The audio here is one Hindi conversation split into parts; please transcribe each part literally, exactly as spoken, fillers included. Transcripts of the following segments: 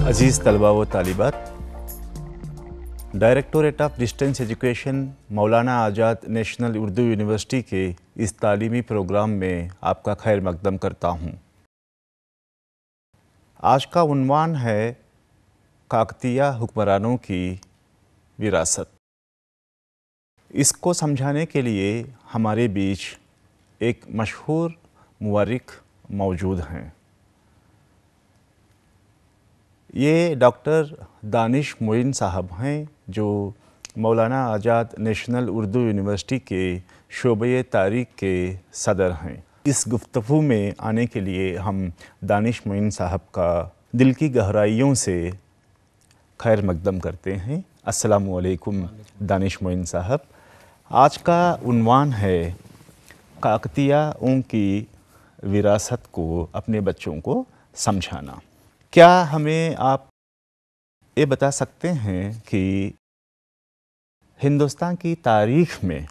अजीज़ तलबा व तालिबात, directorate of distance education Maulana Azad national Urdu university के इस तालीमी प्रोग्राम में आपका खैर मकदम करता हूँ। आज का उन्वान है काकतीया हुक्मरानों की विरासत। इसको समझाने के लिए हमारे बीच एक मशहूर मुअर्रिख मौजूद हैं। ये डॉक्टर दानिश मोइन साहब हैं जो मौलाना आज़ाद नेशनल उर्दू यूनिवर्सिटी के शोबे तारीख़ के सदर हैं। इस गुफ्तगू में आने के लिए हम दानिश मोइन साहब का दिल की गहराइयों से खैर मकदम करते हैं। अस्सलामु अलैकुम दानिश मोइन साहब। आज का उन्वान है काकतीयाओं की विरासत को अपने बच्चों को समझाना। क्या हमें आप ये बता सकते हैं कि हिंदुस्तान की तारीख़ में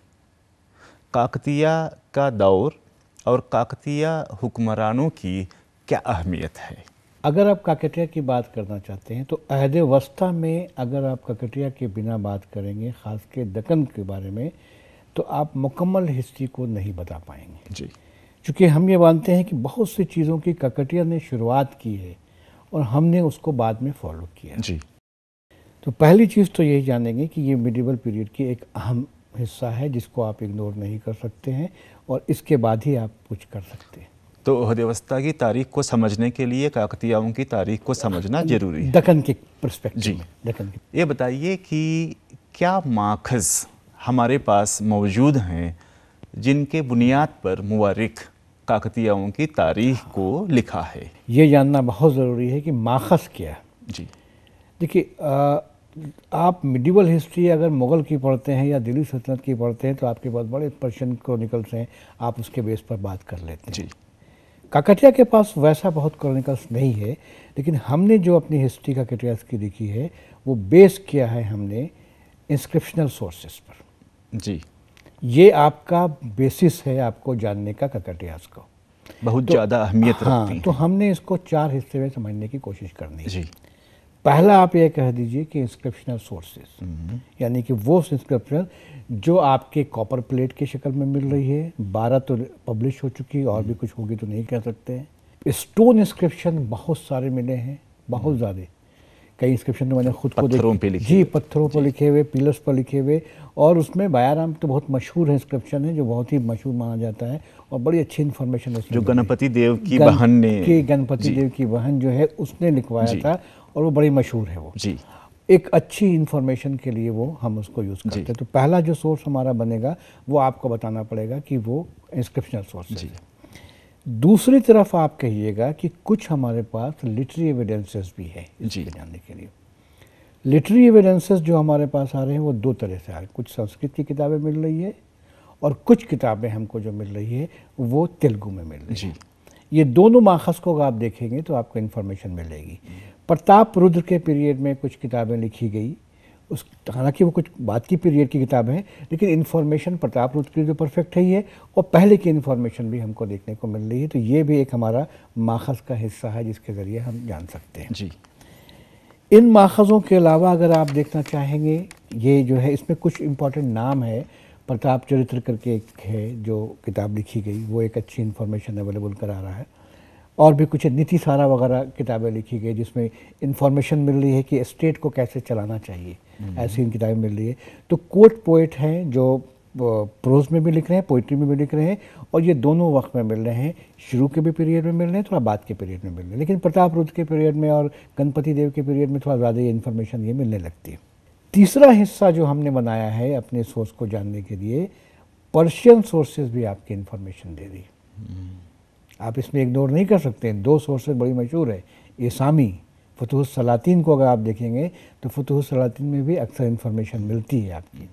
काकतीया का दौर और काकतीया हुक्मरानों की क्या अहमियत है? अगर आप काकतिया की बात करना चाहते हैं तो अहद वस्ता में अगर आप काकतिया के बिना बात करेंगे, ख़ास के दक्कन के बारे में, तो आप मुकम्मल हिस्ट्री को नहीं बता पाएंगे जी। चूँकि हम ये मानते हैं कि बहुत सी चीज़ों की काकतिया ने शुरुआत की है और हमने उसको बाद में फॉलो किया जी। तो पहली चीज़ तो यही जानेंगे कि ये मिडिवल पीरियड की एक अहम हिस्सा है जिसको आप इग्नोर नहीं कर सकते हैं और इसके बाद ही आप कुछ कर सकते हैं। तो अहद-ए-वस्ता की तारीख़ को समझने के लिए काकतीयाओं की तारीख़ को समझना ज़रूरी है दक्कन के पर्सपेक्टिव जी। में। दक्कन के ये बताइए कि क्या माखज़ हमारे पास मौजूद हैं जिनके बुनियाद पर मुअर्रिख काकतीयाओं की तारीख़ को लिखा है? ये जानना बहुत ज़रूरी है कि माखज़ क्या है जी। देखिए, आप मिडिवल हिस्ट्री अगर मुग़ल की पढ़ते हैं या दिल्ली सल्तनत की पढ़ते हैं तो आपके पास बड़े पर्शियन क्रॉनिकल्स हैं, आप उसके बेस पर बात कर लेते हैं जी। काकतिया के पास वैसा बहुत क्रॉनिकल्स नहीं है, लेकिन हमने जो अपनी हिस्ट्री काकतियास की लिखी है वो बेस किया है हमने इंस्क्रिप्शनल सोर्सेस पर जी। ये आपका बेसिस है आपको जानने का काकतियास को, बहुत तो, ज़्यादा अहमियत हाँ, रखती हैं। तो हमने इसको चार हिस्से में समझने की कोशिश करनी है जी। पहला आप ये कह दीजिए कि इंस्क्रिप्शनल सोर्सेस, यानी कि वो इंस्क्रिप्शन जो आपके कॉपर प्लेट की शक्ल में मिल रही है, बारह तो पब्लिश हो चुकी, और भी कुछ होगी तो नहीं कह सकते हैं। स्टोन इंस्क्रिप्शन बहुत सारे मिले हैं, बहुत ज़्यादा। कई इंस्क्रिप्शन तो मैंने खुद को पत्थरों पे लिखे जी, पत्थरों पर लिखे हुए, पिलर्स पर लिखे हुए, और उसमें बायाराम तो बहुत मशहूर इंस्क्रिप्शन है जो बहुत ही मशहूर माना जाता है और बड़ी अच्छी इन्फॉर्मेशन जो गणपति देव की बहन ने गणपति देव की बहन जो है उसने लिखवाया था और वो बड़ी मशहूर है वो जी। एक अच्छी इन्फॉर्मेशन के लिए वो हम उसको यूज़ करते हैं। तो पहला जो सोर्स हमारा बनेगा वो आपको बताना पड़ेगा कि वो इंस्क्रिप्शनल सोर्स है। दूसरी तरफ आप कहिएगा कि कुछ हमारे पास लिटरी एविडेंसेस भी है इसको जानने के लिए। लिटरी एविडेंसेस जो हमारे पास आ रहे हैं वो दो तरह से आ रहे हैं। कुछ संस्कृत की किताबें मिल रही है और कुछ किताबें हमको जो मिल रही है वो तेलुगु में मिल रही है। ये दोनों माखज़ को आप देखेंगे तो आपको इन्फॉर्मेशन मिलेगी। प्रताप रुद्र के पीरियड में कुछ किताबें लिखी गई, उस हालांकि वो कुछ बाद की पीरियड की किताबें हैं, लेकिन इन्फॉर्मेशन प्रताप रुद्र की जो परफेक्ट है ये, और पहले की इन्फॉर्मेशन भी हमको देखने को मिल रही है। तो ये भी एक हमारा माखज़ का हिस्सा है जिसके ज़रिए हम जान सकते हैं जी। इन माखज़ों के अलावा अगर आप देखना चाहेंगे, ये जो है इसमें कुछ इम्पॉर्टेंट नाम है। प्रताप चरित्र करके एक है जो किताब लिखी गई, वो एक अच्छी इन्फॉर्मेशन अवेलेबल करा रहा है। और भी कुछ नीति सारा वगैरह किताबें लिखी गई जिसमें इन्फॉर्मेशन मिल रही है कि स्टेट को कैसे चलाना चाहिए, ऐसी इन किताबें मिल रही है। तो कोट पोइट हैं जो प्रोज में भी लिख रहे हैं, पोइट्री में भी लिख रहे हैं, और ये दोनों वक्त में मिल रहे हैं। शुरू के भी पीरियड में मिल रहे हैं, थोड़ा बाद के पीरियड में मिल रहे हैं, लेकिन प्रताप रुद्र के पीरियड में और गणपति देव के पीरियड में थोड़ा ज़्यादा ये इन्फॉर्मेशन ये मिलने लगती है। तीसरा हिस्सा जो हमने बनाया है अपने सोर्स को जानने के लिए, पर्शियन सोर्सेज भी आपकी इन्फॉर्मेशन दे रही है। आप इसमें इग्नोर नहीं कर सकते हैं। दो सोर्सेज बड़ी मशहूर है, इसामी, फतुहुस सलातीन को अगर आप देखेंगे तो फतुहुस सलातीन में भी अक्सर इन्फॉर्मेशन मिलती है आपकी।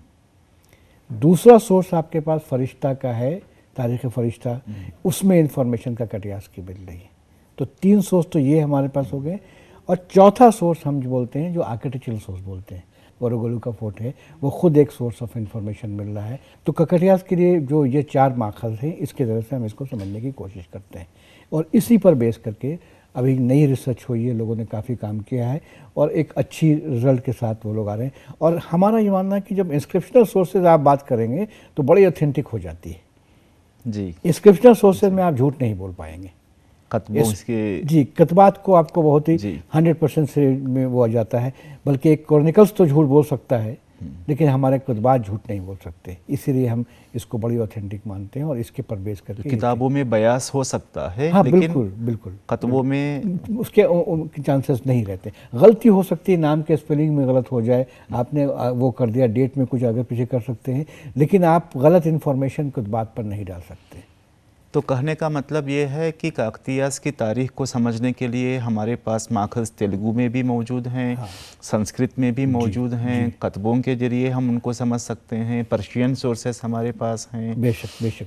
दूसरा सोर्स आपके पास फरिश्ता का है, तारीख़ फरिश्ता, उसमें इन्फॉर्मेशन का कटियास की मिल रही है। तो तीन सोर्स तो ये हमारे पास हो गए, और चौथा सोर्स हम जो बोलते हैं, जो आर्किटेक्चरल सोर्स बोलते हैं, वोरोगोलू का फोर्ट है, वो खुद एक सोर्स ऑफ इंफॉर्मेशन मिल रहा है। तो काकतियास के लिए जो ये चार माखज़ हैं, इसके ज़रिए से हम इसको समझने की कोशिश करते हैं, और इसी पर बेस करके अभी नई रिसर्च हुई है, लोगों ने काफ़ी काम किया है और एक अच्छी रिजल्ट के साथ वो लोग आ रहे हैं। और हमारा ये मानना है कि जब इंस्क्रिप्शनल सोर्सेज आप बात करेंगे तो बड़ी ऑथेंटिक हो जाती है जी। इंस्क्रिप्शनल सोर्सेज में आप झूठ नहीं बोल पाएंगे। कतबों इसके जी, कतबात को आपको बहुत ही हंड्रेड परसेंट से में वो आ जाता है, बल्कि एक क्रॉनिकल्स तो झूठ बोल सकता है लेकिन हमारे कतबात झूठ नहीं बोल सकते, इसीलिए हम इसको बड़ी ऑथेंटिक मानते हैं और इसके पर बेस करके किताबों में बयास हो सकता है। हाँ, लेकिन बिल्कुल बिल्कुल कतबों में उसके उनके चांसेस नहीं रहते। गलती हो सकती है, नाम के स्पेलिंग में गलत हो जाए, आपने वो कर दिया, डेट में कुछ आगे पीछे कर सकते हैं, लेकिन आप गलत इन्फॉर्मेशन कतबात पर नहीं डाल सकते। तो कहने का मतलब ये है कि काकतीयास की तारीख को समझने के लिए हमारे पास माखज़ तेलुगु में भी मौजूद हैं, हाँ। संस्कृत में भी मौजूद हैं, कतबों के जरिए हम उनको समझ सकते हैं, पर्शियन सोर्सेस हमारे पास हैं। बेशक बेशक।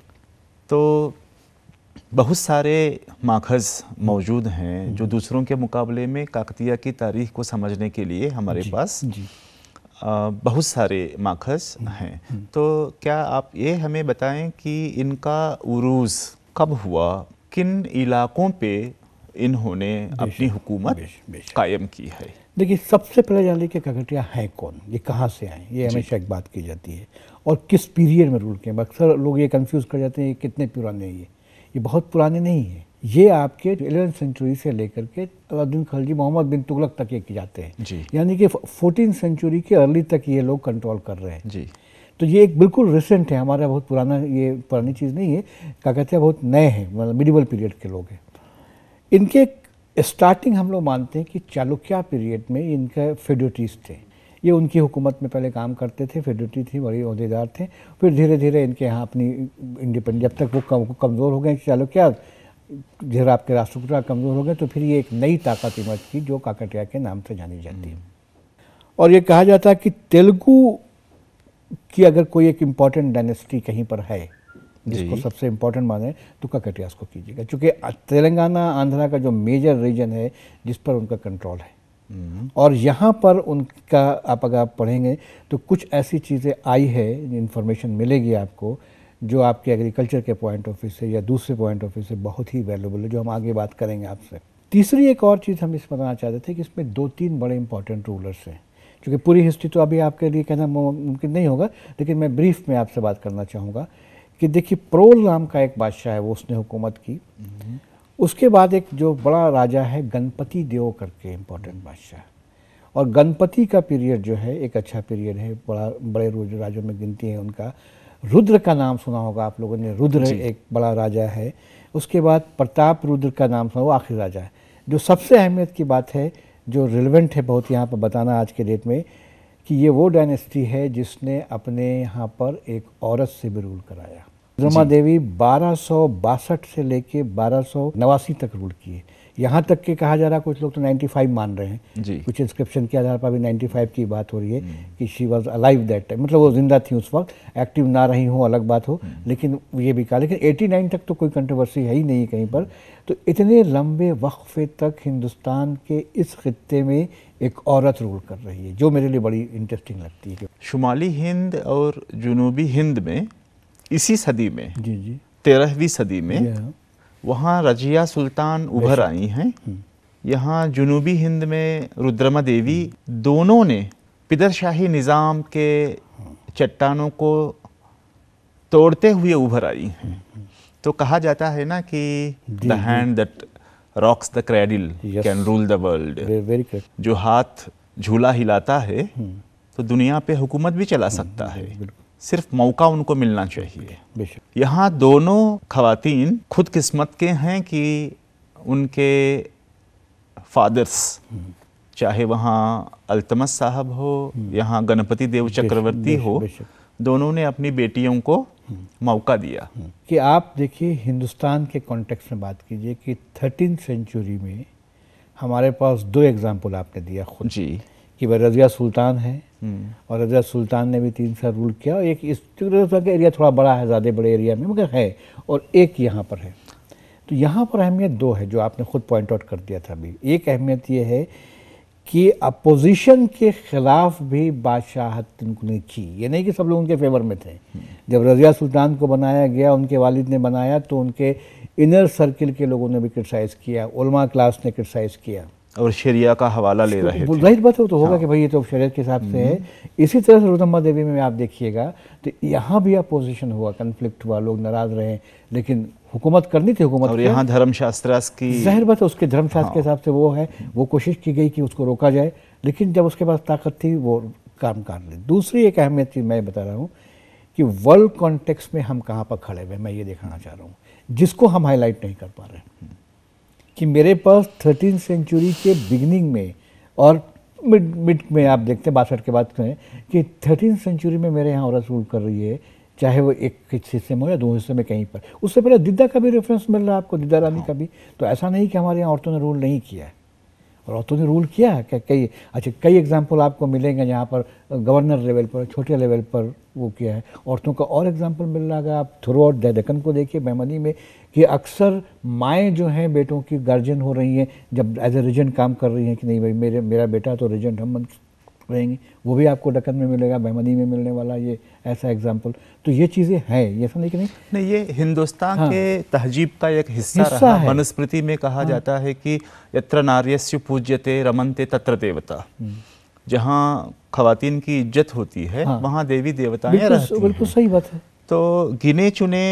तो बहुत सारे माखज़ मौजूद हैं जो दूसरों के मुकाबले में काकतीया की तारीख को समझने के लिए हमारे जी, पास जी। आ, बहुत सारे माखज़ हैं। तो क्या आप ये हमें बताएं कि इनका उरूज़ कब हुआ, किन इलाकों पे इन्होंने अपनी हुकूमत कायम की है? देखिए, सबसे पहले जान लीजिए काकतिया है कौन, ये कहाँ से आए, ये हमेशा एक बात की जाती है, और किस पीरियड में रूल किए। अक्सर लोग ये कंफ्यूज कर जाते हैं ये कितने पुराने हैं। ये ये बहुत पुराने नहीं है, ये आपके इलेवेंथ सेंचुरी से लेकर के अलाउद्दीन खिलजी, मोहम्मद बिन तुगलक तक ये की जाते हैं, यानी कि फोर्टीन सेंचुरी के अर्ली तक ये लोग कंट्रोल कर रहे हैं जी। तो ये एक बिल्कुल रिसेंट है, हमारा बहुत पुराना, ये पुरानी चीज़ नहीं है। काकतिया बहुत नए हैं, मतलब मिडिवल पीरियड के लोग हैं। इनके स्टार्टिंग हम लोग मानते हैं कि चालुक्य पीरियड में इनके फेडरेटिस्ट थे, ये उनकी हुकूमत में पहले काम करते थे, फेडरेटी थी, बड़े ओहदेदार थे। फिर धीरे धीरे इनके यहाँ अपनी इंडिपेंडेंट, जब तक वो कम, कमज़ोर हो गए चालुक्य, धीरे आपके राष्ट्रकूट कमज़ोर हो गए, तो फिर ये एक नई ताकत इमर्ज की जो काकतिया के नाम से जानी जाती है। और ये कहा जाता है कि तेलुगु की अगर कोई एक इम्पॉर्टेंट डायनेस्टी कहीं पर है जिसको सबसे इम्पोर्टेंट माने तो काकतियास को कीजिएगा, क्योंकि तेलंगाना आंध्रा का जो मेजर रीजन है जिस पर उनका कंट्रोल है, और यहाँ पर उनका आप अगर आप पढ़ेंगे तो कुछ ऐसी चीज़ें आई है, इन्फॉर्मेशन मिलेगी आपको जो आपके एग्रीकल्चर के पॉइंट ऑफ व्यू से या दूसरे पॉइंट ऑफ व्यू से बहुत ही वैल्यूबल है, जो हम आगे बात करेंगे आपसे। तीसरी एक और चीज़ हम इस बताना चाहते थे कि इसमें दो तीन बड़े इंपॉर्टेंट रूलर्स हैं, क्योंकि पूरी हिस्ट्री तो अभी आपके लिए कहना मुमकिन नहीं होगा, लेकिन मैं ब्रीफ में आपसे बात करना चाहूँगा कि देखिए, प्रोल नाम का एक बादशाह है, वो उसने हुकूमत की। उसके बाद एक जो बड़ा राजा है गणपति देव करके इम्पोर्टेंट बादशाह, और गणपति का पीरियड जो है एक अच्छा पीरियड है, बड़ा बड़े राजों में गिनती है उनका। रुद्र का नाम सुना होगा आप लोगों ने, रुद्र एक बड़ा राजा है। उसके बाद प्रताप रुद्र का नाम सुना, वो आखिरी राजा है। जो सबसे अहमियत की बात है, जो रिलेवेंट है बहुत यहाँ पर बताना आज के डेट में, कि ये वो डायनेस्टी है जिसने अपने यहाँ पर एक औरत से भी रूल कराया। रुद्रमा देवी बारह सौ बासठ से लेके बारह सौ नवासी तक रूल किए। यहाँ तक के कहा जा रहा, कुछ लोग तो पचानवे मान रहे हैं जी। कुछ इंस्क्रिप्शन के आधार पर भी पचानवे की बात हो रही है कि she was alive that time, मतलब वो जिंदा थी उस वक्त, एक्टिव ना रही हो अलग बात हो, लेकिन ये भी कहा। लेकिन नवासी तक तो कोई कंट्रोवर्सी है ही नहीं कहीं पर। तो इतने लंबे वक्फे तक हिंदुस्तान के इस खित्ते में एक औरत रूल कर रही है, जो मेरे लिए बड़ी इंटरेस्टिंग लगती है। शुमाली हिंद और जुनूबी हिंद में इसी सदी में, जी जी तेरहवीं सदी में, वहाँ रजिया सुल्तान उभर आई हैं। यहाँ जुनूबी हिंद में रुद्रमा देवी, दोनों ने पिदरशाही निज़ाम के चट्टानों को तोड़ते हुए उभर आई हैं। तो कहा जाता है ना कि the hand that rocks the cradle can rule the world. जो हाथ झूला हिलाता है तो दुनिया पे हुकूमत भी चला सकता है, सिर्फ मौका उनको मिलना चाहिए। यहाँ दोनों खवातीन खुद किस्मत के हैं कि उनके फादर्स, चाहे वहाँ अल्तमस साहब हो, यहाँ गणपति देव चक्रवर्ती हो, दोनों ने अपनी बेटियों को मौका दिया। कि आप देखिए, हिंदुस्तान के कॉन्टेक्स्ट में बात कीजिए कि थर्टीन सेंचुरी में हमारे पास दो एग्जाम्पल आपने दिया खुद जी, कि वह रज़िया सुल्तान है, और रज़िया सुल्तान ने भी तीन साल रूल किया। एक इस का एरिया थोड़ा बड़ा है, ज़्यादा बड़े एरिया में मगर है, और एक यहाँ पर है। तो यहाँ पर अहमियत दो है जो आपने खुद पॉइंट आउट कर दिया था अभी। एक अहमियत ये है कि अपोजिशन के खिलाफ भी बादशाहत उन्होंने की। ये नहीं कि सब लोग उनके फेवर में थे। जब रज़िया सुल्तान को बनाया गया, उनके वालिद ने बनाया, तो उनके इनर सर्किल के लोगों ने भी क्रिटिसाइज़ किया, उलमा क्लास ने क्रिटिसाइज़ किया और शरिया का हवाला ले रहे थे। जाहिर बात है तो होगा हाँ। कि भाई ये तो शरीयत के हिसाब से है। इसी तरह से रुदम्मा देवी में आप देखिएगा तो यहाँ भी अपोजिशन हुआ, कन्फ्लिक्ट हुआ, लोग नाराज़ रहे, लेकिन हुकूमत करनी थी हुकूमत। और यहाँ धर्मशास्त्र की जाहिर बात है उसके धर्मशास्त्र हाँ। के हिसाब से वो है, वो कोशिश की गई कि उसको रोका जाए, लेकिन जब उसके पास ताकत थी वो काम कर ली। दूसरी एक अहमियत चीज़ मैं बता रहा हूँ कि वर्ल्ड कॉन्टेक्स्ट में हम कहाँ पर खड़े हुए, मैं ये दिखाना चाह रहा हूँ, जिसको हम हाईलाइट नहीं कर पा रहे हैं कि मेरे पास थर्टीन सेंचुरी के बिगिनिंग में और मिड मिड में आप देखते हैं बासठ के बाद कहें कि थर्टीन सेंचुरी में मेरे यहाँ औरत रूल कर रही है, चाहे वो एक हिस्से में हो या दो हिस्से में कहीं पर। उससे पहले दिद्दा का भी रेफरेंस मिल रहा है आपको, दिद्दा रानी का भी। तो ऐसा नहीं कि हमारे यहाँ औरतों ने रूल नहीं किया है, और औरतों ने रूल किया है। कई अच्छा कई एग्जाम्पल आपको मिलेंगे जहाँ पर गवर्नर लेवल पर, छोटे लेवल पर वो किया है औरतों का। और एग्जाम्पल मिल रहा है, आप थ्रू आउट डेक्कन को देखिए, बैमनी में, कि अक्सर माएँ जो हैं बेटों की गार्जियन हो रही हैं, जब एज ए रीजेंट काम कर रही हैं कि नहीं भाई मेरे मेरा बेटा तो रीजेंट हम बन रहेंगे, वो भी आपको डेक्कन में मिलेगा, बैमनी में मिलने वाला ये ऐसा एग्जाम्पल। तो ये चीज़ें हैं, ये ऐसा नहीं कि नहीं नहीं, ये हिंदुस्तान हाँ। के तहजीब का एक हिस्सा, हिस्सा रहा। है। मनुस्मृति में कहा हाँ। जाता है कि यत्र नार्यस्य पूज्यते रमन्ते तत्र देवता। जहाँ खवातीन की इज्जत होती है हाँ। वहाँ देवी देवताएं रहती हैं। बिल्कुल सही बात है। तो गिने चुने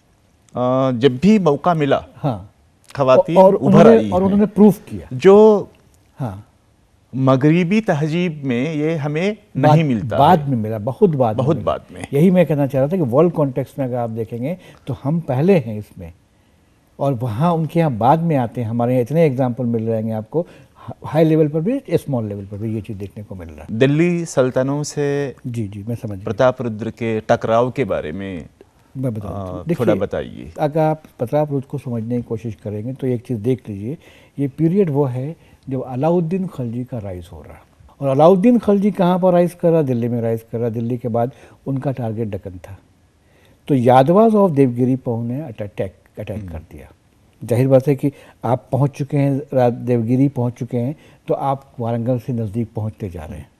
जब भी मौका मिला हाँ। खवातीन और उभर आई और उन्होंने प्रूफ किया, जो हाँ मगरिबी तहजीब में ये हमें नहीं मिलता, बाद में मिला, बहुत बाद बहुत में बाद में। यही मैं कहना चाह रहा था कि वर्ल्ड कॉन्टेक्स्ट में अगर आप देखेंगे तो हम पहले हैं इसमें, और वहाँ उनके यहाँ बाद में आते हैं। हमारे यहाँ इतने एग्जाम्पल मिल रहेंगे आपको, हाई लेवल पर भी, स्मॉल लेवल पर भी ये चीज़ देखने को मिल रहा है। दिल्ली सल्तनों से जी जी मैं समझ प्रताप रुद्र के टकराव के बारे में मैं बता थोड़ा बताइए। अगर आप प्रताप रुद्र को समझने की कोशिश करेंगे तो एक चीज़ देख लीजिए, ये पीरियड वो है जब अलाउद्दीन खिलजी का राइज हो रहा, और अलाउद्दीन खिलजी कहाँ पर राइज कर रहा, दिल्ली में राइज कर रहा। दिल्ली के बाद उनका टारगेट दक्कन था, तो यादवाज ऑफ देवगिरी पहुँ ने अटैक अटैक कर दिया। जाहिर बात है कि आप पहुँच चुके हैं, देवगिरी पहुँच चुके हैं, तो आप वारंगल से नज़दीक पहुँचते जा रहे हैं,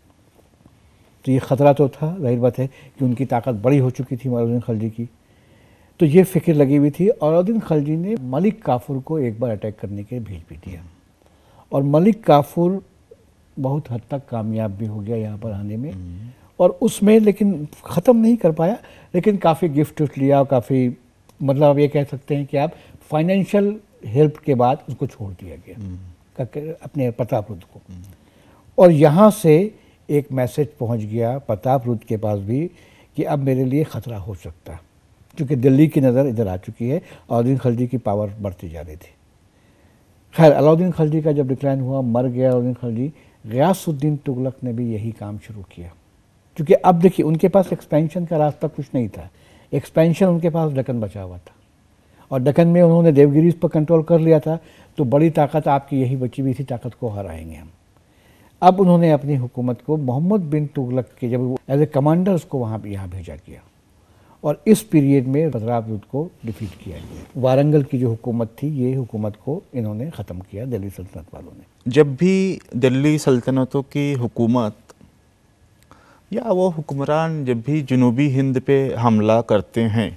तो ये ख़तरा तो था। जाहिर बात है कि उनकी ताकत बड़ी हो चुकी थी अलाउद्दीन खिलजी की, तो ये फिक्र लगी हुई थी। और अलाउद्दीन खिलजी ने मलिक काफूर को एक बार अटैक करने के भेज भी दिया, और मलिक काफूर बहुत हद तक कामयाब भी हो गया यहाँ पर आने में, और उसमें लेकिन ख़त्म नहीं कर पाया, लेकिन काफ़ी गिफ्ट लिया, काफ़ी मतलब आप ये कह सकते हैं कि आप फाइनेंशियल हेल्प के बाद उसको छोड़ दिया गया अपने प्रताप रुद्र को। और यहाँ से एक मैसेज पहुँच गया प्रताप रुद्र के पास भी कि अब मेरे लिए ख़तरा हो सकता है, क्योंकि दिल्ली की नज़र इधर आ चुकी है, अलाउद्दीन खिलजी की पावर बढ़ती जा रही थी। खैर अलाउद्दीन खिलजी का जब डिक्लाइन हुआ, मर गया अलाउद्दीन खिलजी, गयासुद्दीन तुगलक ने भी यही काम शुरू किया, क्योंकि अब देखिए उनके पास एक्सपेंशन का रास्ता कुछ नहीं था। एक्सपेंशन उनके पास दक्कन बचा हुआ था, और दक्कन में उन्होंने देवगिरी पर कंट्रोल कर लिया था, तो बड़ी ताकत आपकी यही बची हुई थी, ताकत को हराएंगे हम। अब उन्होंने अपनी हुकूमत को मोहम्मद बिन तुगलक के जब एज ए कमांडर उसको वहाँ यहाँ भेजा गया, और इस पीरियड में प्रताप रुद्र को डिफीट किया गया। वारंगल की जो हुकूमत थी, ये हुकूमत को इन्होंने ख़त्म किया दिल्ली सल्तनत वालों ने। जब भी दिल्ली सल्तनतों की हुकूमत या वो हुक्मरान जब भी जनूबी हिंद पे हमला करते हैं,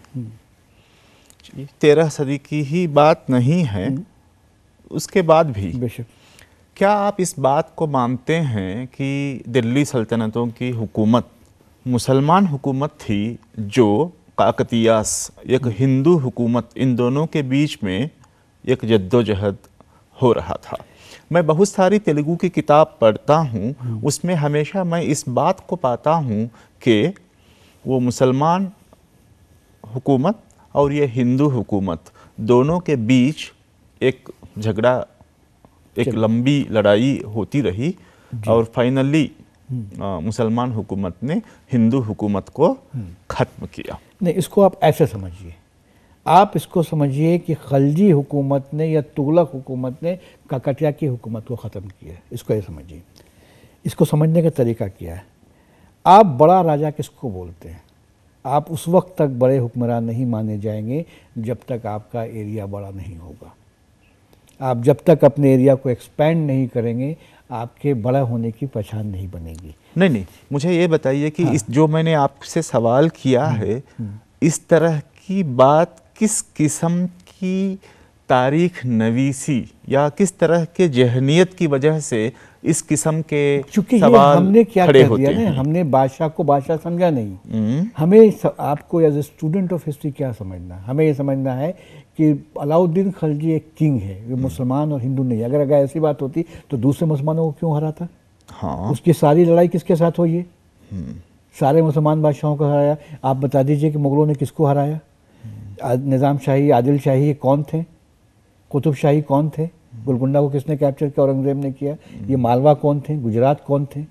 तेरह सदी की ही बात नहीं है, उसके बाद भी बेशक, क्या आप इस बात को मानते हैं कि दिल्ली सल्तनतों की हुकूमत मुसलमान हुकूमत थी, जो काकतियास एक हिंदू हुकूमत, इन दोनों के बीच में एक जद्दोजहद हो रहा था? मैं बहुत सारी तेलुगु की किताब पढ़ता हूँ, उसमें हमेशा मैं इस बात को पाता हूँ कि वो मुसलमान हुकूमत और ये हिंदू हुकूमत दोनों के बीच एक झगड़ा, एक लंबी लड़ाई होती रही, और फाइनली मुसलमान हुकूमत ने हिंदू हुकूमत को ख़त्म किया। नहीं, इसको आप ऐसे समझिए, आप इसको समझिए कि खिलजी हुकूमत ने या तुगलक हुकूमत ने काकतिया की हुकूमत को ख़त्म किया। इसको ये समझिए, इसको समझने का तरीका क्या है। आप बड़ा राजा किसको बोलते हैं? आप उस वक्त तक बड़े हुक्मरान नहीं माने जाएंगे जब तक आपका एरिया बड़ा नहीं होगा। आप जब तक अपने एरिया को एक्सपेंड नहीं करेंगे, आपके बड़ा होने की पहचान नहीं बनेगी। नहीं नहीं, मुझे ये बताइए कि हाँ। इस जो मैंने आपसे सवाल किया है, इस तरह की बात किस किस्म की तारीख नवीसी या किस तरह के जहनियत की वजह से इस किस्म के सवाल हमने क्या खड़े कर होते दिया हैं? हमने बादशाह को बादशाह समझा नहीं। हमें स, आपको as a student of history क्या समझना, हमें ये समझना है कि अलाउद्दीन खिलजी एक किंग है, वो मुसलमान और हिंदू नहीं। अगर अगर ऐसी बात होती तो दूसरे मुसलमानों को क्यों हराता? हाँ। उसकी सारी लड़ाई किसके साथ हुई है? सारे मुसलमान बादशाहों को हराया। आप बता दीजिए कि मुगलों ने किसको हराया? निज़ाम शाही, आदिल शाही कौन थे? कुतुब शाही कौन थे? गोलकुंडा को किसने कैप्चर किया? औरंगजेब ने किया। ये मालवा कौन थे? गुजरात कौन थे?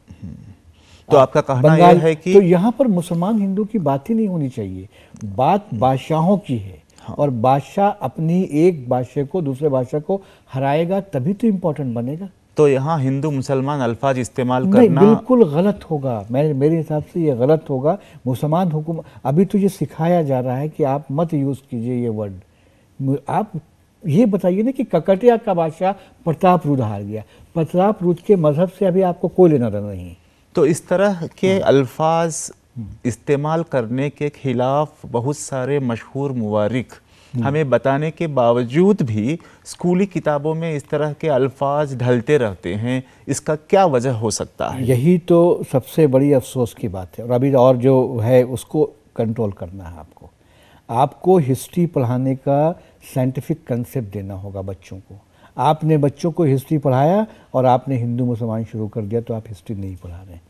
तो आपका कहना यह है कि तो यहाँ पर मुसलमान हिंदू की बात ही नहीं होनी चाहिए, बात बादशाहों की है। हाँ। और बादशाह अपनी एक बादशाह को दूसरे बादशाह को हराएगा तभी तो इम्पोर्टेंट बनेगा। तो यहाँ हिंदू मुसलमान अल्फाज इस्तेमाल नहीं, करना बिल्कुल गलत होगा। मैं मेरे हिसाब से ये गलत होगा। मुसलमान हुकूमत, अभी तो ये सिखाया जा रहा है कि आप मत यूज़ कीजिए ये वर्ड। आप ये बताइए ना कि ककटिया का बादशाह प्रताप रुद्र हार गया, प्रताप रुद्र के मजहब से अभी आपको कोई लेना देना नहीं। तो इस तरह के अल्फाज इस्तेमाल करने के खिलाफ बहुत सारे मशहूर मुवारिख हमें बताने के बावजूद भी स्कूली किताबों में इस तरह के अल्फाज ढलते रहते हैं। इसका क्या वजह हो सकता है? यही तो सबसे बड़ी अफसोस की बात है। और अभी और जो है उसको कंट्रोल करना है आपको। आपको हिस्ट्री पढ़ाने का साइंटिफिक कंसेप्ट देना होगा बच्चों को। आपने बच्चों को हिस्ट्री पढ़ाया और आपने हिंदू मुसलमान शुरू कर दिया तो आप हिस्ट्री नहीं पढ़ा रहे।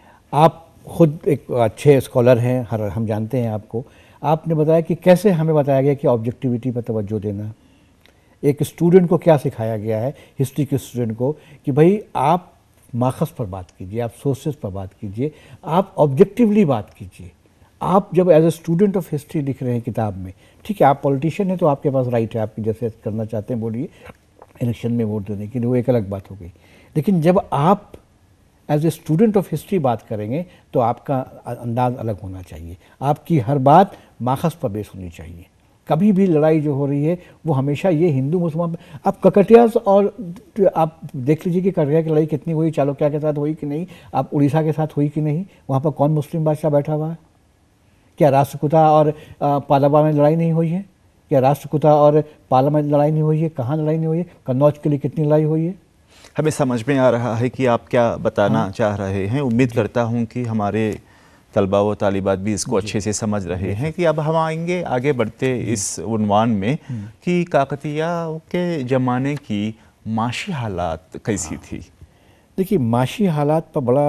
आप खुद एक अच्छे स्कॉलर हैं, हर हम जानते हैं आपको। आपने बताया कि कैसे हमें बताया गया कि ऑब्जेक्टिविटी पर तवज्जो देना। एक स्टूडेंट को क्या सिखाया गया है, हिस्ट्री के स्टूडेंट को, कि भाई आप माखस पर बात कीजिए, आप सोर्सेस पर बात कीजिए, आप ऑब्जेक्टिवली बात कीजिए। आप जब as a student of history लिख रहे हैं किताब में, ठीक है, आप पॉलिटिशियन हैं तो आपके पास राइट है, आपकी जैसे करना चाहते हैं बोलिए, इलेक्शन में वोट देने की, वो एक अलग बात हो गई। लेकिन जब आप as a student of history बात करेंगे तो आपका अंदाज अलग होना चाहिए। आपकी हर बात माखस पर बेस होनी चाहिए। कभी भी लड़ाई जो हो रही है वो हमेशा ये हिंदू मुसलमान, आप ककटियास और आप देख लीजिए कि ककटिया की लड़ाई कितनी हुई, चालुक्य के साथ हुई कि नहीं, आप उड़ीसा के साथ हुई कि नहीं, वहाँ पर कौन मुस्लिम बादशाह बैठा हुआ है? क्या राष्ट्रकूटा और पालावा में लड़ाई नहीं हुई है? क्या राष्ट्रकूटा और पाला में लड़ाई नहीं हुई है? कहाँ लड़ाई नहीं हुई है? कन्नौज के लिए कितनी लड़ाई हुई है? हमें समझ में आ रहा है कि आप क्या बताना हाँ। चाह रहे हैं। उम्मीद करता हूं कि हमारे तलबा व तालिबात भी इसको अच्छे से समझ रहे हैं कि अब हम आएंगे आगे बढ़ते इस उन्वान में कि काकतिया के ज़माने की माशी हालात कैसी थी। देखिए, माशी हालात पर बड़ा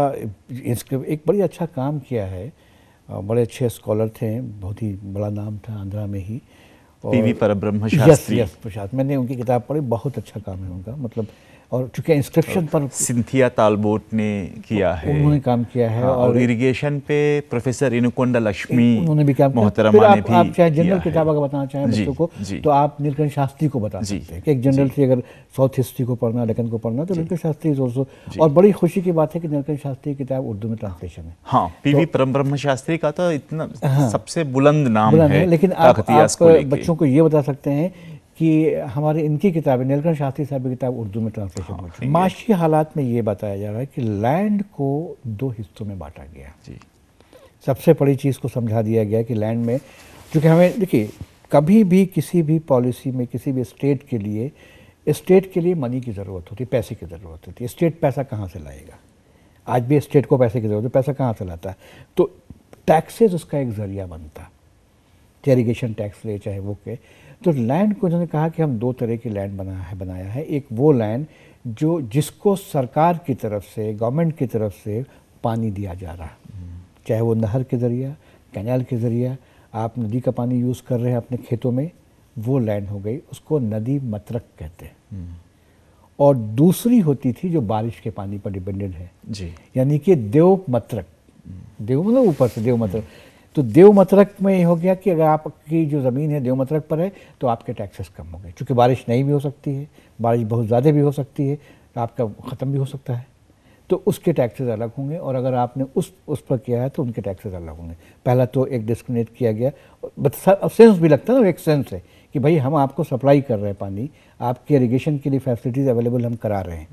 एक बड़ी अच्छा काम किया है। बड़े अच्छे स्कॉलर थे, बहुत ही बड़ा नाम था आंध्रा में ही, पीवी परब्रह्म शास्त्री। यस, यस, प्रसाद। मैंने उनकी किताब पढ़ी, बहुत अच्छा काम है उनका। मतलब और चूंकि इंस्क्रिप्शन पर सिंथिया तालबोट ने किया है, उन्होंने काम किया है। हाँ, और, और इरिगेशन पे प्रोफेसर इनुकोंडा लक्ष्मी उन्होंने भी काम मोहतरमा किया। ने भी आप चाहे जनरल किताब अगर बताना चाहें बच्चों को तो आप नीलकंठ शास्त्री को बता सकते हैं कि एक जनरल से अगर साउथ हिस्ट्री को पढ़ना, डेक्कन को पढ़ना तो नीलकंठ शास्त्री इज ऑल्सो। और बड़ी खुशी की बात है कि नीलकंठ शास्त्री की किताब उर्दू में ट्रांसलेशन है। हाँ, पीवी परब्रह्म शास्त्री का तो इतना सबसे बुलंद नाम है। लेकिन आप बच्चों को ये बता सकते हैं कि हमारे इनकी किताबें, नीलकंठ शास्त्री साहब की किताब उर्दू में ट्रांसलेशन हो चुकी है। माशी हालात में ये बताया जा रहा है कि लैंड को दो हिस्सों में बांटा गया जी। सबसे बड़ी चीज़ को समझा दिया गया कि लैंड में, क्योंकि हमें देखिए कभी भी किसी भी पॉलिसी में किसी भी स्टेट के लिए स्टेट के लिए मनी की ज़रूरत होती है, पैसे की ज़रूरत होती है। स्टेट पैसा कहाँ से लाएगा? आज भी स्टेट को पैसे की ज़रूरत है, पैसा कहाँ से लाता है? तो टैक्सेस उसका एक ज़रिया बनता है, इरिगेशन टैक्स ले चाहे वो के। तो लैंड को उन्होंने कहा कि हम दो तरह की लैंड बना है बनाया है। एक वो लैंड जो जिसको सरकार की तरफ से, गवर्नमेंट की तरफ से पानी दिया जा रहा है, चाहे वो नहर के ज़रिया, कैनाल के ज़रिया, आप नदी का पानी यूज़ कर रहे हैं अपने खेतों में, वो लैंड हो गई, उसको नदी मतरक कहते हैं। और दूसरी होती थी जो बारिश के पानी पर डिपेंडेंट है जी, यानी कि देव मतरक। देव मतलब ऊपर से देव मतरक। तो देव मतरक में ये हो गया कि अगर आपकी जो ज़मीन है देव मतरक पर है तो आपके टैक्सेस कम हो गए, क्योंकि बारिश नहीं भी हो सकती है, बारिश बहुत ज़्यादा भी हो सकती है, तो आपका ख़त्म भी हो सकता है, तो उसके टैक्सेस अलग होंगे। और अगर आपने उस उस पर किया है तो उनके टैक्सेस अलग होंगे। पहला तो एक डिस्क्रिमिनेट किया गया, बट सेंस भी लगता है ना, एक सेंस है कि भाई हम आपको सप्लाई कर रहे हैं पानी, आपके इरिगेशन के लिए फैसिलिटीज़ अवेलेबल हम करा रहे हैं।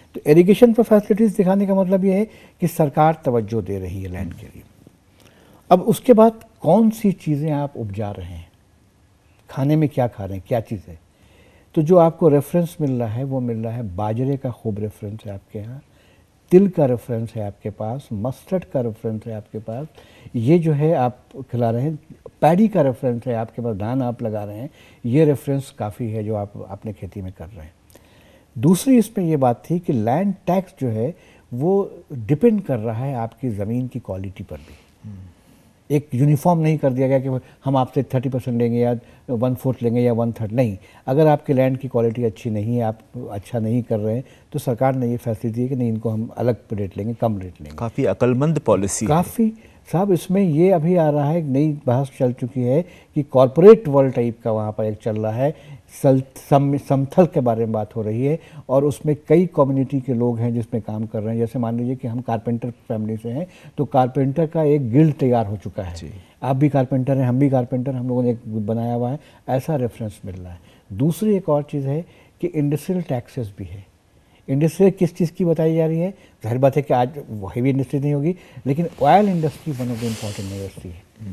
तो इरिगेशन पर फैसिलिटीज़ दिखाने का मतलब ये है कि सरकार तवज्जो दे रही है लैंड के लिए। अब उसके बाद कौन सी चीज़ें आप उपजा रहे हैं, खाने में क्या खा रहे हैं, क्या चीज़ है, तो जो आपको रेफरेंस मिल रहा है वो मिल रहा है बाजरे का खूब रेफरेंस है आपके यहाँ, तिल का रेफरेंस है आपके पास, मस्टर्ड का रेफरेंस है आपके पास, ये जो है आप खिला रहे हैं, पैडी का रेफरेंस है आपके पास, धान आप लगा रहे हैं, ये रेफरेंस काफ़ी है जो आप अपने खेती में कर रहे हैं। दूसरी इसमें ये बात थी कि लैंड टैक्स जो है वो डिपेंड कर रहा है आपकी ज़मीन की क्वालिटी पर भी। एक यूनिफॉर्म नहीं कर दिया गया कि हम आपसे थर्टी परसेंट लेंगे या वन फोर्थ लेंगे या वन थर्ड, नहीं। अगर आपके लैंड की क्वालिटी अच्छी नहीं है, आप अच्छा नहीं कर रहे हैं, तो सरकार ने ये फैसले दिए कि नहीं, इनको हम अलग रेट लेंगे, कम रेट लेंगे। काफ़ी अक्लमंद पॉलिसी काफ़ी साहब। इसमें ये अभी आ रहा है, नई बहस चल चुकी है कि कॉरपोरेट वर्ल्ड टाइप का वहाँ पर एक चल रहा है, सल सम, समथल के बारे में बात हो रही है, और उसमें कई कम्युनिटी के लोग हैं जिसमें काम कर रहे हैं। जैसे मान लीजिए कि हम कारपेंटर फैमिली से हैं, तो कारपेंटर का एक गिल्ड तैयार हो चुका है। आप भी कारपेंटर हैं, हम भी कारपेंटर, हम लोगों ने एक बनाया हुआ है, ऐसा रेफरेंस मिल रहा है। दूसरी एक और चीज़ है कि इंडस्ट्रियल टैक्सेस भी है। इंडस्ट्री किस चीज़ की बताई जा रही है? जाहिर बात है कि आज हैवी इंडस्ट्री नहीं होगी, लेकिन oil industry one of the important industry है।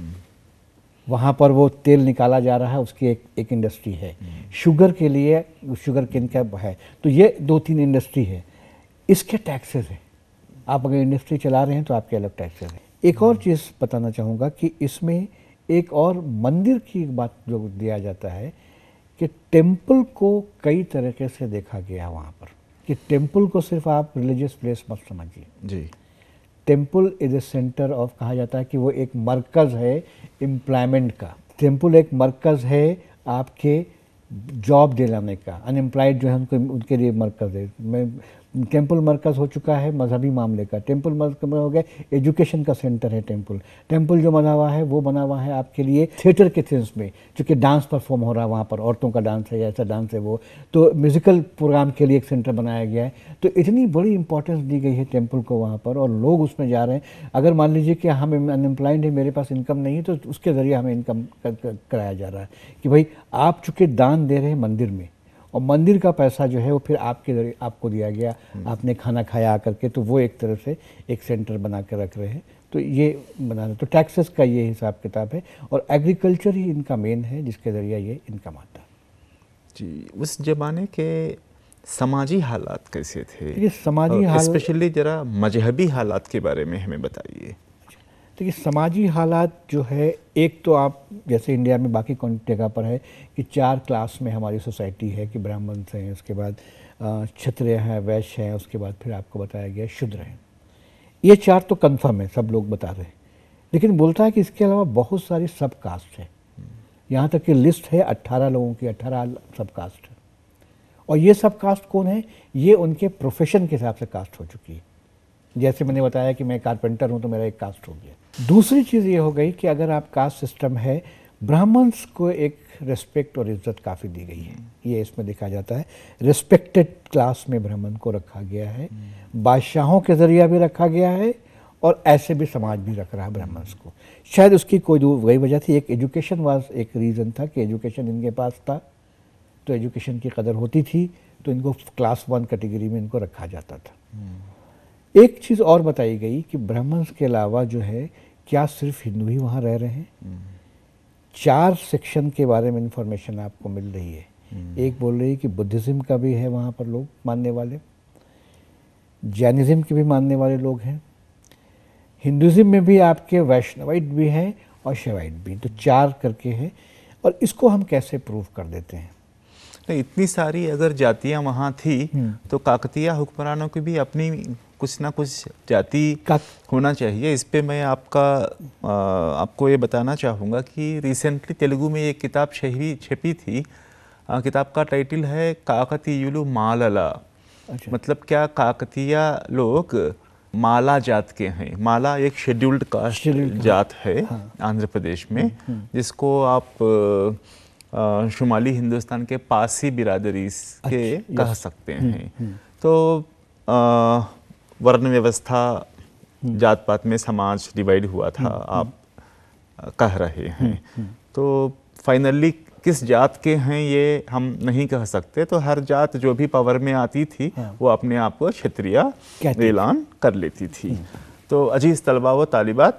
वहाँ पर वो तेल निकाला जा रहा है, उसकी एक एक इंडस्ट्री है। शुगर के लिए शुगर केन का है, तो ये दो तीन इंडस्ट्री है, इसके टैक्सेस है। आप अगर इंडस्ट्री चला रहे हैं तो आपके अलग टैक्सेस है। एक और चीज़ बताना चाहूँगा कि इसमें एक और मंदिर की बात जो दिया जाता है कि टेम्पल को कई तरीके से देखा गया वहाँ पर, कि टेम्पल को सिर्फ आप रिलीजियस प्लेस मत समझिए जी। Temple is a centre of, कहा जाता है कि वो एक मरकज़ है एम्प्लॉयमेंट का। टेम्पल एक मरकज़ है आपके जॉब दिलाने का, अनएम्प्लॉयड जो है उनको उनके लिए मरकज़ है। मैं टेम्पल मरकज़ हो चुका है मजहबी मामले का, टेम्पल मरकज़ हो गया एजुकेशन का सेंटर है टेम्पल। टेम्पल जो बना हुआ है वो बना हुआ है आपके लिए थिएटर के सेंस में, चूँकि डांस परफॉर्म हो रहा है वहाँ पर, औरतों का डांस है या ऐसा डांस है वो, तो म्यूज़िकल प्रोग्राम के लिए एक सेंटर बनाया गया है। तो इतनी बड़ी इंपॉर्टेंस दी गई है टेम्पल को वहाँ पर, और लोग उसमें जा रहे हैं। अगर मान लीजिए कि हम अनएम्प्लॉयड है, मेरे पास इनकम नहीं है, तो उसके ज़रिए हमें इनकम कराया जा रहा है कि भाई आप चूँकि दान दे रहे हैं मंदिर में, और मंदिर का पैसा जो है वो फिर आपके जरिए आपको दिया गया, आपने खाना खाया आकर के, तो वो एक तरह से एक सेंटर बना कर रख रहे हैं। तो ये बना रहे, तो टैक्सेस का ये हिसाब किताब है, और एग्रीकल्चर ही इनका मेन है जिसके ज़रिए ये इनकम आता है जी। उस ज़माने के समाजी हालात कैसे थे? ये समाजी हाल, स्पेशली ज़रा मजहबी हालात के बारे में हमें बताइए। तो ये समाजी हालात जो है, एक तो आप जैसे इंडिया में बाकी कौन जगह पर है कि चार क्लास में हमारी सोसाइटी है, कि ब्राह्मण हैं, उसके बाद क्षत्रिय हैं, वैश्य हैं, उसके बाद फिर आपको बताया गया शुद्र हैं। ये चार तो कंफर्म है, सब लोग बता रहे हैं। लेकिन बोलता है कि इसके अलावा बहुत सारी सब कास्ट है, यहाँ तक कि लिस्ट है अट्ठारह लोगों की, अट्ठारह सब कास्ट है। और ये सब कास्ट कौन है? ये उनके प्रोफेशन के हिसाब से कास्ट हो चुकी है। जैसे मैंने बताया कि मैं कारपेंटर हूँ तो मेरा एक कास्ट हो गया। दूसरी चीज़ ये हो गई कि अगर आप कास्ट सिस्टम है, ब्राह्मण्स को एक रिस्पेक्ट और इज्जत काफ़ी दी गई है, ये इसमें देखा जाता है। रिस्पेक्टेड क्लास में ब्राह्मण को रखा गया है, बादशाहों के ज़रिए भी रखा गया है, और ऐसे भी समाज भी रख रहा है ब्राह्मण्स को। शायद उसकी कोई वही वजह थी, एक एजुकेशन वाज एक रीज़न था कि एजुकेशन इनके पास था, तो एजुकेशन की कदर होती थी, तो इनको क्लास वन कैटेगरी में इनको रखा जाता था। एक चीज़ और बताई गई कि ब्राह्मण्स के अलावा जो है, क्या सिर्फ हिंदू ही वहाँ रह रहे हैं? चार सेक्शन के बारे में इंफॉर्मेशन आपको मिल रही है। एक बोल रही है कि बुद्धिज़्म का भी है वहाँ पर लोग मानने वाले, जैनिज़्म के भी मानने वाले लोग हैं, हिंदुज़्म में भी आपके वैष्णवाइट भी हैं और शैवाइट भी, तो चार करके हैं। और इसको हम कैसे प्रूव कर देते हैं? नहीं, इतनी सारी अगर जातियाँ वहाँ थी तो काकतीय हुक्मरानों की भी अपनी कुछ ना कुछ जाति होना चाहिए। इस पे मैं आपका आ, आपको ये बताना चाहूँगा कि रिसेंटली तेलुगु में एक किताब छपी छपी थी। आ, किताब का टाइटल है काकतीयुलु मालला। अच्छा। मतलब क्या काकतीय लोग माला जात के हैं। माला एक शेड्यूल्ड कास्ट जात है। हाँ। आंध्र प्रदेश में, जिसको आप शुमाली हिंदुस्तान के पासी बिरादरी के कह सकते हैं। तो आ, वर्ण व्यवस्था, जात पात में समाज डिवाइड हुआ था, आप कह रहे हैं। तो फाइनली किस जात के हैं ये हम नहीं कह सकते। तो हर जात जो भी पावर में आती थी वो अपने आप को क्षत्रिय ऐलान कर लेती थी। तो अजीज़ तलबा व तालिबात,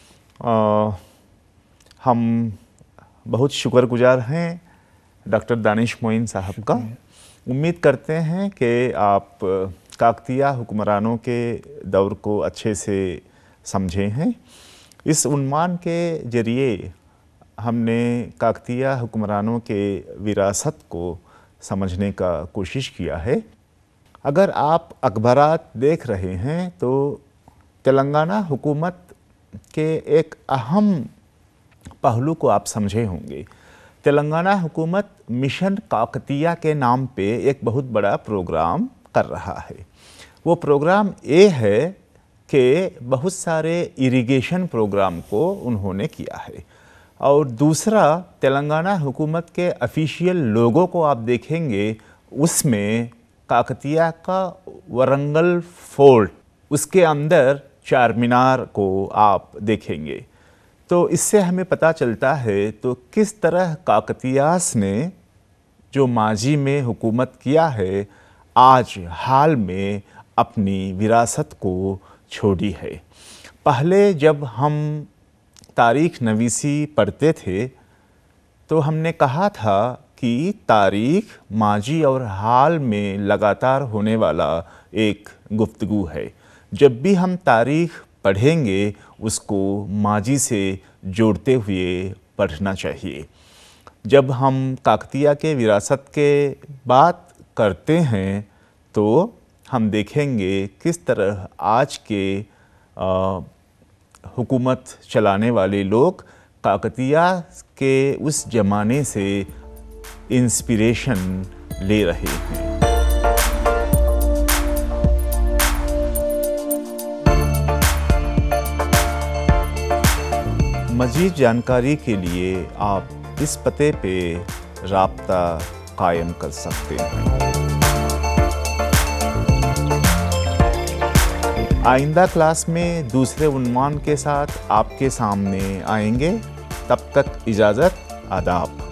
हम बहुत शुक्रगुजार हैं डॉक्टर दानिश मोइन साहब का। उम्मीद करते हैं कि आप काकतीया हुक्मरानों के दौर को अच्छे से समझे हैं। इस उन्मान के ज़रिए हमने काकतीया हुक्मरानों के विरासत को समझने का कोशिश किया है। अगर आप अखबारात देख रहे हैं तो तेलंगाना हुकूमत के एक अहम पहलू को आप समझे होंगे। तेलंगाना हुकूमत मिशन काकतीया के नाम पे एक बहुत बड़ा प्रोग्राम कर रहा है। वो प्रोग्राम ये है कि बहुत सारे इरिगेशन प्रोग्राम को उन्होंने किया है। और दूसरा, तेलंगाना हुकूमत के ऑफिशियल लोगों को आप देखेंगे, उसमें काकतीया का वरंगल फोर्ट, उसके अंदर चार मीनार को आप देखेंगे। तो इससे हमें पता चलता है तो किस तरह काकतीयास ने जो माजी में हुकूमत किया है, आज हाल में अपनी विरासत को छोड़ी है। पहले जब हम तारीख़ नवीसी पढ़ते थे तो हमने कहा था कि तारीख़ माजी और हाल में लगातार होने वाला एक गुफ्तगू है। जब भी हम तारीख़ पढ़ेंगे उसको माजी से जोड़ते हुए पढ़ना चाहिए। जब हम काकतीया के विरासत के बात करते हैं तो हम देखेंगे किस तरह आज के आ, हुकूमत चलाने वाले लोग काकतीया के उस ज़माने से इंस्पिरेशन ले रहे हैं। मज़ीद जानकारी के लिए आप इस पते पे राब्ता कायम कर सकते हैं। आइंदा क्लास में दूसरे उन्वान के साथ आपके सामने आएंगे। तब तक इजाज़त, आदाब।